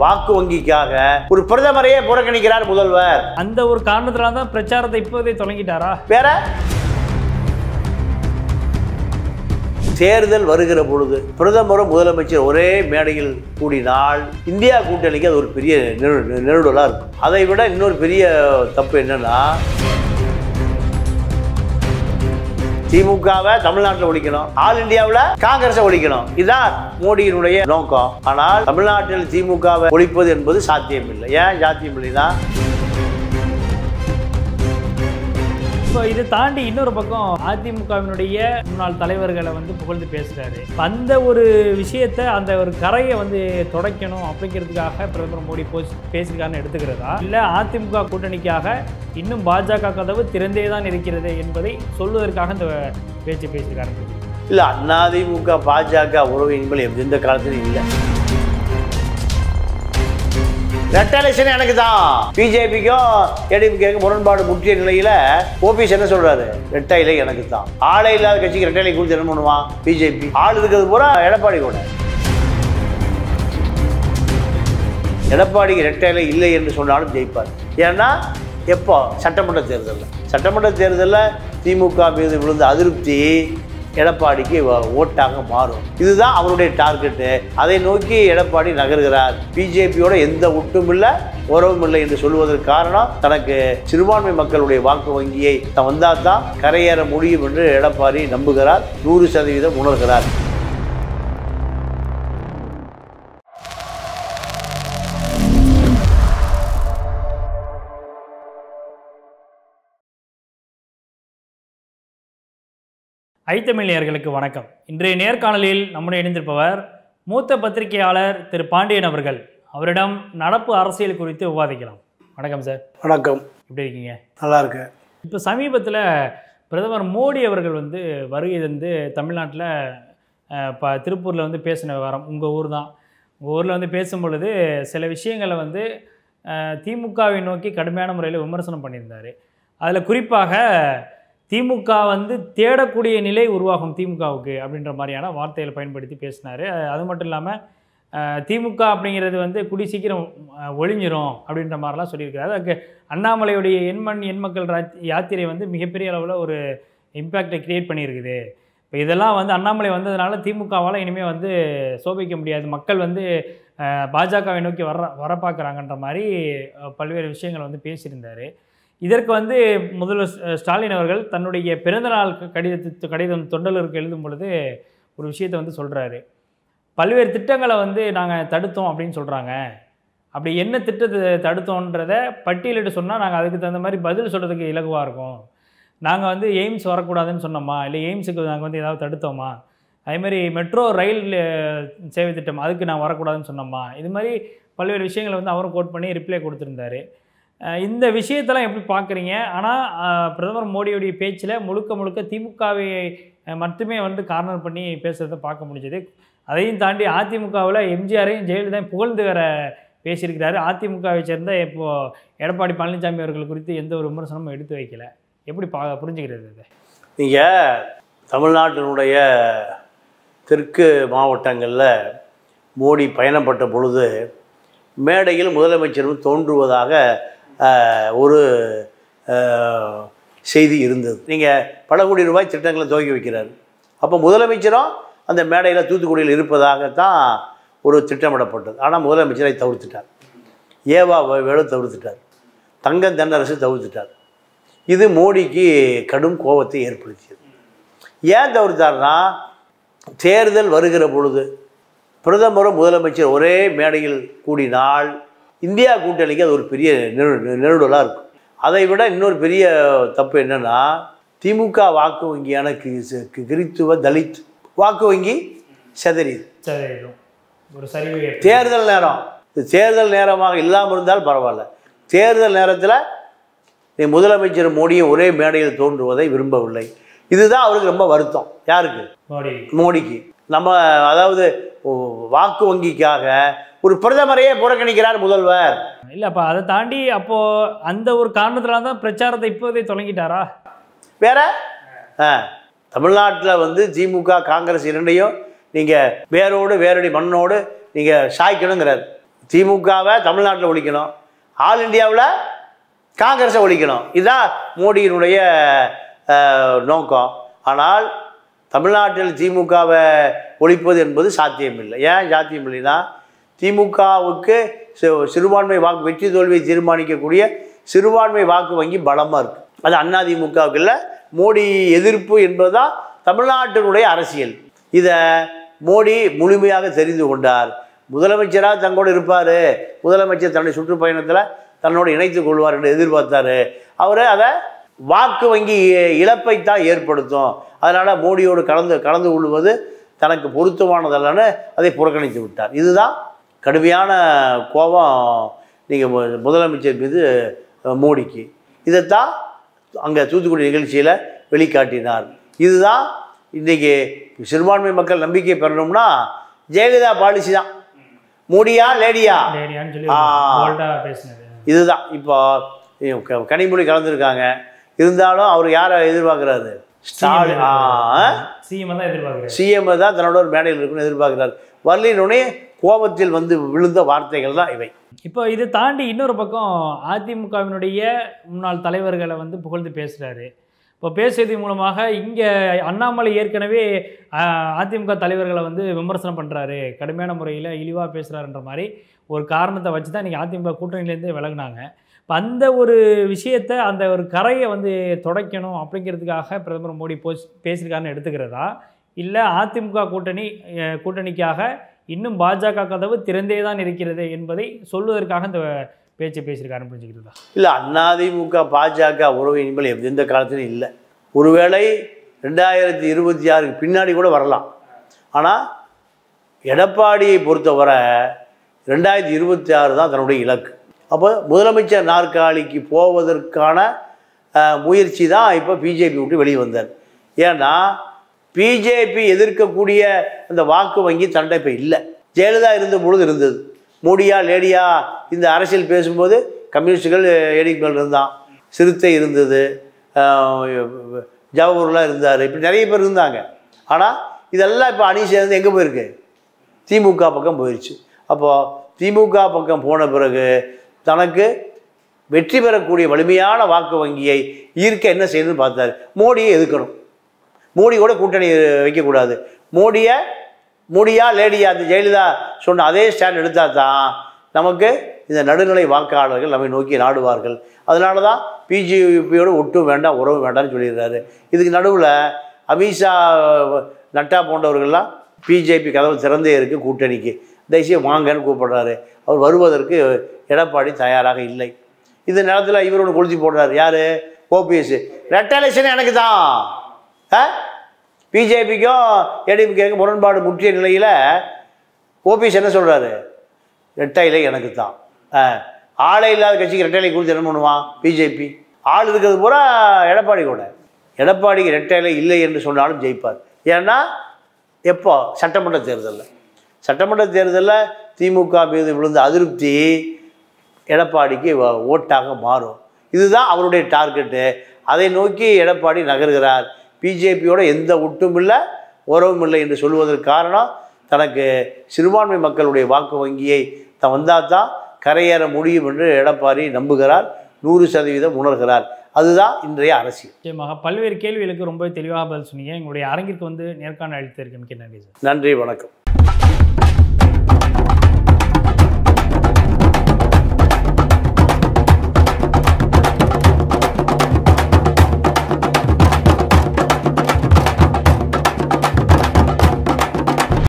வாக்கு வங்கிக்காக ஒரு பிரதமரையே புறக்கணிக்கிறார் முதல்வர். அந்த ஒரு காரணத்தினால தான் பிரச்சாரத்தை இப்போதே தொடங்கிட்டாரா? வேற தேர்தல் வருகிற பொழுது பிரதமரும் முதலமைச்சர் ஒரே மேடையில் கூடினால் இந்தியா கூட்டணிக்கு அது ஒரு பெரிய நெருடலா இருக்கும். அதை விட இன்னொரு பெரிய தப்பு என்னன்னா, திமுகவை தமிழ்நாட்டில் ஒழிக்கணும், ஆல் இந்தியாவில் காங்கிரஸை ஒழிக்கணும். இதுதான் மோடியினுடைய நோக்கம். ஆனால் தமிழ்நாட்டில் திமுகவை ஒழிப்பது என்பது சாத்தியமில்லை. ஏன் சாத்தியமில்லைன்னா, இப்போ இதை தாண்டி இன்னொரு பக்கம் அதிமுகவினுடைய முன்னாள் தலைவர்களை வந்து புகழ்ந்து பேசுறாரு. அந்த ஒரு விஷயத்தை, அந்த ஒரு கரையை வந்து தொடக்கணும் அப்படிங்கிறதுக்காக பிரதமர் மோடி பேசியிருக்காருன்னு எடுத்துக்கிறதா, இல்லை அதிமுக கூட்டணிக்காக இன்னும் பாஜக கதவு திறந்தே தான் இருக்கிறது என்பதை சொல்வதற்காக இந்த பேச்சு பேசியிருக்காரு? இல்லை, அதிமுக பாஜக உறவு என்பது எந்த காலத்திலும் இல்லை. ரெட்டலைசன் எனக்கு தான். பிஜேபிக்கும் ஏடிஎம்கேக்கும் முரண்பாடு முற்றிய நிலையில ஓபிஎஸ் என்ன சொல்றாரு? ரெட்டைலை எனக்கு தான். ஆளே இல்லாத கட்சிக்கு ரெட்டைலை கொடுத்து என்ன பண்ணுவான் பிஜேபி? ஆள் இருக்கிறது பூரா எடப்பாடி கூட. எடப்பாடிக்கு ரெட்டைலை இல்லை என்று சொன்னாலும் ஜெயிப்பார். ஏன்னா எப்போ சட்டமன்ற தேர்தலில் திமுக மீது விழுந்த அதிருப்தி எடப்பாடிக்கு ஓட்டாக மாறும். இதுதான் அவருடைய டார்கெட்டு. அதை நோக்கி எடப்பாடி நகர்கிறார். பிஜேபியோட எந்த ஒட்டும் இல்லை, உறவும் இல்லை என்று சொல்வதற்கு காரணம், தனக்கு சிறுபான்மை மக்களுடைய வாக்கு வங்கியை வந்தால் தான் கரையேற முடியும் என்று எடப்பாடி நம்புகிறார், 100% உணர்கிறார். ஐத்தமிழர்களுக்கு வணக்கம். இன்றைய நேர்காணலில் நம்முடைய இணைந்திருப்பவர் மூத்த பத்திரிகையாளர் திரு பாண்டியன் அவர்கள். அவரிடம் நடப்பு அரசியல் குறித்து விவாதிக்கலாம். வணக்கம் சார். வணக்கம். எப்படி இருக்கீங்க? நல்லா இருக்கு. இப்போ சமீபத்தில் பிரதமர் மோடி அவர்கள் வந்து வருகை தந்து தமிழ்நாட்டில் திருப்பூரில் வந்து பேசின விவகாரம், உங்கள் ஊர் தான். உங்கள் ஊரில் வந்து பேசும் பொழுது சில விஷயங்களை வந்து திமுகவை நோக்கி கடுமையான முறையில் விமர்சனம் பண்ணியிருந்தார். அதில் குறிப்பாக திமுக வந்து தேடக்கூடிய நிலை உருவாகும் திமுகவுக்கு அப்படின்ற மாதிரியான வார்த்தைகளை பயன்படுத்தி பேசினார். அது மட்டும் இல்லாமல் திமுக அப்படிங்கிறது வந்து கூடி சீக்கிரம் ஒழிஞ்சிரும் அப்படின்ற மாதிரிலாம் சொல்லியிருக்கிறாரு. அதுக்கு அண்ணாமலையுடைய எண்மக்கள் யாத்திரை வந்து மிகப்பெரிய அளவில் ஒரு இம்பேக்டை க்ரியேட் பண்ணியிருக்குது. இப்போ இதெல்லாம் வந்து அண்ணாமலை வந்ததுனால திமுகவால் இனிமேல் வந்து சோபிக்க முடியாது, மக்கள் வந்து பாஜகவை நோக்கி வர பார்க்குறாங்கன்ற மாதிரி பல்வேறு விஷயங்கள் வந்து பேசியிருந்தார். இதற்கு வந்து முதல்வர் ஸ்டாலின் அவர்கள் தன்னுடைய பிறந்தநாள் கடிதம் தொண்டர்களுக்கு எழுதும் பொழுது ஒரு விஷயத்தை வந்து சொல்கிறாரு. பல்வேறு திட்டங்களை வந்து நாங்கள் தடுத்தோம் அப்படின்னு சொல்கிறாங்க. அப்படி என்ன திட்டத்தை தடுத்தோன்றதை பட்டியலிட்டு சொன்னால் நாங்கள் அதுக்கு தகுந்த மாதிரி பதில் சொல்கிறதுக்கு இலகுவாக இருக்கும். நாங்கள் வந்து எய்ம்ஸ் வரக்கூடாதுன்னு சொன்னோமா, இல்லை எய்ம்ஸுக்கு நாங்கள் வந்து ஏதாவது தடுத்தோமா, அதேமாதிரி மெட்ரோ ரயில் சேவை திட்டம் அதுக்கு நான் வரக்கூடாதுன்னு சொன்னோமா, இது மாதிரி பல்வேறு விஷயங்களை வந்து அவரும் கோட் பண்ணி ரிப்ளை கொடுத்துருந்தாரு. இந்த விஷயத்தெல்லாம் எப்படி பார்க்குறீங்க? ஆனால் பிரதமர் மோடியுடைய பேச்சில் முழுக்க திமுகவை மட்டுமே வந்து கார்னர் பண்ணி பேசுகிறத பார்க்க முடிஞ்சது. அதையும் தாண்டி அதிமுகவில் எம்ஜிஆரையும் ஜெயலலிதாவையும் புகழ்ந்து வேற பேசியிருக்கிறாரு. அதிமுகவை சேர்ந்த இப்போது எடப்பாடி பழனிசாமி அவர்கள் குறித்து எந்த ஒரு விமர்சனமும் எடுத்து வைக்கல. எப்படி புரிஞ்சுக்கிறது இது? நீங்கள் தமிழ்நாட்டினுடைய தெற்கு மாவட்டங்களில் மோடி பயணப்பட்ட பொழுது மேடையில் முதலமைச்சரும் தோன்றுவதாக ஒரு செய்தி இருந்தது. நீங்கள் பல கோடி ரூபாய் திட்டங்களை துவக்கி வைக்கிறார். அப்போ முதலமைச்சரும் அந்த மேடையில் தூத்துக்குடியில் இருப்பதாகத்தான் ஒரு திட்டமிடப்பட்டது. ஆனால் முதலமைச்சரை தவிர்த்துட்டார். ஏவா வேலு தவிர்த்துட்டார். தங்கம் தென்னரசு தவிர்த்துட்டார். இது மோடிக்கு கடும் கோபத்தை ஏற்படுத்தியது. ஏன் தவிர்த்தார்னா, தேர்தல் வருகிற பொழுது பிரதமரும் முதலமைச்சர் ஒரே மேடையில் கூடினால் இந்தியா கூட்டணிக்கு அது ஒரு பெரிய நெருடலாக இருக்கும். அதை விட இன்னொரு பெரிய தப்பு என்னென்னா, திமுக வாக்கு வங்கியான கிறித்துவ தலித் வாக்கு வங்கி செதறிடும். தேர்தல் நேரமாக இல்லாமல் இருந்தால் பரவாயில்ல. தேர்தல் நேரத்தில் நீ முதலமைச்சர் மோடியை ஒரே மேடையில் தோன்றுவதை விரும்பவில்லை. இதுதான் அவருக்கு ரொம்ப வருத்தம். யாருக்கு? மோடிக்கு. நம்ம அதாவது வாக்கு வங்கிக்காக ஒரு பிரதமரையே புறக்கணிக்கிறார் முதல்வர். இல்லை, அப்போ அதை தாண்டி அப்போது அந்த ஒரு காரணத்தினால தான் பிரச்சாரத்தை இப்போதே தொடங்கிட்டாரா? வேற தமிழ்நாட்டில் வந்து திமுக காங்கிரஸ் இரண்டையும் நீங்கள் வேரோடு வேரடி மண்ணோடு நீங்கள் சாய்க்கணுங்கிறார். திமுகவை தமிழ்நாட்டில் ஒழிக்கணும், ஆல் இந்தியாவில் காங்கிரஸை ஒழிக்கணும். இதுதான் மோடியினுடைய நோக்கம். ஆனால் தமிழ்நாட்டில் திமுகவை ஒழிப்பது என்பது சாத்தியமில்லை. ஏன் சாத்தியமில்லைன்னா, திமுகவுக்கு சிறுபான்மை வாக்கு வெற்றி தோல்வியை தீர்மானிக்கக்கூடிய சிறுபான்மை வாக்கு வங்கி பலமாக இருக்குது. அது அதிமுகவுக்கு இல்லை. மோடி எதிர்ப்பு என்பது தான் தமிழ்நாட்டினுடைய அரசியல். இதை மோடி முழுமையாக தெரிந்து கொண்டார். முதலமைச்சராக தங்கோடு இருப்பார், முதலமைச்சர் தன்னுடைய சுற்றுப்பயணத்தில் தன்னோடு இணைத்துக் கொள்வார் என்று எதிர்பார்த்தார். அவர் அதை வாக்கு வங்கி இழப்பைத்தான் ஏற்படுத்தும், அதனால் மோடியோடு கலந்து கொள்வது தனக்கு பொருத்தமானதல்லன்னு அதை புறக்கணித்து விட்டார். இதுதான் கடுமையான கோபம் நீங்கள் முதலமைச்சர் மீது மோடிக்கு. இதைத்தான் அங்கே தூத்துக்குடி நிகழ்ச்சியில் வெளிக்காட்டினார். இதுதான் இன்றைக்கி சிறுபான்மை மக்கள் நம்பிக்கை பெறணும்னா ஜெயலலிதா பாலிசி தான். மோடியா லேடியா, இதுதான். இப்போ கனிமொழி கலந்துருக்காங்க, இருந்தாலும் அவர் யாரை எதிர்பார்க்குறாரு? ஸ்டாலின் சிஎம் தான் தன்னோட ஒரு மேடையில் இருக்குன்னு எதிர்பார்க்குறாரு. வரலினுடனே கோபத்தில் விழுந்த வார்த்தைகள் தான் இவை. இப்போ இதை தாண்டி இன்னொரு பக்கம் அதிமுகவினுடைய முன்னாள் தலைவர்களை புகழ்ந்து பேசுகிறாரு. இப்போ பேசுறது மூலமாக இங்கே அண்ணாமலை ஏற்கனவே அதிமுக தலைவர்களை விமர்சனம் பண்ணுறாரு, கடுமையான முறையில் இழிவாக பேசுகிறாருன்ற மாதிரி ஒரு காரணத்தை வச்சு தான் இன்றைக்கி அதிமுக கூட்டணியிலேருந்தே விலகினாங்க. இப்போ அந்த ஒரு விஷயத்தை, அந்த ஒரு கரையை துடைக்கணும் அப்படிங்கிறதுக்காக பிரதமர் மோடி பேசியிருக்காருன்னு எடுத்துக்கிறதா, இல்லை அதிமுக கூட்டணிக்காக இன்னும் பாஜக கதவு திறந்தே தான் இருக்கிறது என்பதை சொல்வதற்காக இந்த பேச்சை பேசியிருக்காருன்னு புரிஞ்சுக்கிறதா? இல்லை, அதிமுக பாஜக உறவு இனிமேல் எந்த காலத்திலும் இல்லை. ஒருவேளை 2026 பின்னாடி கூட வரலாம். ஆனால் எடப்பாடியை பொறுத்தவரை 2026 தான் தன்னுடைய இலக்கு. அப்போ முதலமைச்சர் நாற்காலிக்கு போவதற்கான முயற்சி தான் இப்போ பிஜேபி விட்டு வெளியே வந்தார். ஏன்னா பிஜேபி எதிர்க்கக்கூடிய அந்த வாக்கு வங்கி தண்டை இப்போ இல்லை. ஜெயலலிதா இருந்த பொழுது இருந்தது. மோடியா லேடியா இந்த அரசியல் பேசும்போது கம்யூனிஸ்டுகள் ஏடிக்கு மேல் இருந்தான், சிறுத்தை இருந்தது, ஜவஹர்லாம் இருந்தார், இப்படி நிறைய பேர் இருந்தாங்க. ஆனால் இதெல்லாம் இப்போ அணி சேர்ந்து எங்கே போயிருக்கு? திமுக பக்கம் போயிடுச்சு. அப்போது திமுக பக்கம் போன பிறகு தனக்கு வெற்றி பெறக்கூடிய வலிமையான வாக்கு வங்கியை ஈர்க்க என்ன செய்யணும்னு பார்த்தாரு. மோடியை எதிர்க்கணும், மோடியோட கூட்டணி வைக்கக்கூடாது. மோடியா லேடியா அந்த ஜெயலலிதா சொன்ன அதே ஸ்டாண்ட் எடுத்தால் தான் நமக்கு இந்த நடுநிலை வாக்காளர்கள் நம்மை நோக்கி நாடுவார்கள். அதனால தான் பிஜேபியோடு ஒட்டும் வேண்டாம், உறவு வேண்டாம்னு சொல்லிடுறாரு. இதுக்கு நடுவில் அமித்ஷா, நட்டா போன்றவர்கள்லாம் பிஜேபி கதவு திறந்தே இருக்குது கூட்டணிக்கு, தயவுசெய்து வாங்கன்னு கூப்பிடுறாரு. அவர் வருவதற்கு எடப்பாடி தயாராக இல்லை. இந்த நேரத்தில் இவர் ஒன்று கொளுத்தி போடுறாரு. யார்? ஓபிஎஸ். ரெட்டலேஷன் எனக்கு தான். பிஜேபிக்கும் ஏடிஎம்கேக்கும் முரண்பாடு முற்றிய நிலையில் ஓபிஎஸ் என்ன சொல்கிறாரு? ரெட்டை இலை எனக்கு தான். ஆளே இல்லாத கட்சிக்கு ரெட்டை இலை குறித்து என்ன பண்ணுவான் பிஜேபி? ஆள் இருக்கிறது பூரா எடப்பாடி கூட. எடப்பாடிக்கு ரெட்டை இலை இல்லை என்று சொன்னாலும் ஜெயிப்பார். ஏன்னா எப்போ? சட்டமன்ற தேர்தலில் திமுக மீது விழுந்த அதிருப்தி எடப்பாடிக்கு ஓட்டாக மாறும். இதுதான் அவருடைய டார்கெட்டு. அதை நோக்கி எடப்பாடி நகர்கிறார். பிஜேபியோட எந்த ஒட்டும் இல்லை, உறவும் இல்லை என்று சொல்வதற்கு காரணம், தனக்கு சிறுபான்மை மக்களுடைய வாக்கு வங்கியை வந்தால் தான் கரையேற முடியும் என்று எடப்பாடி நம்புகிறார், 100% உணர்கிறார். அதுதான் இன்றைய அரசியல். நிச்சயமாக பல்வேறு கேள்விகளுக்கு ரொம்ப தெளிவாக பதில் சொன்னீங்க. எங்களுடைய அரங்கிற்கு நேர்காணல் அளித்திருக்க மிக்க நன்றி சார். நன்றி, வணக்கம்.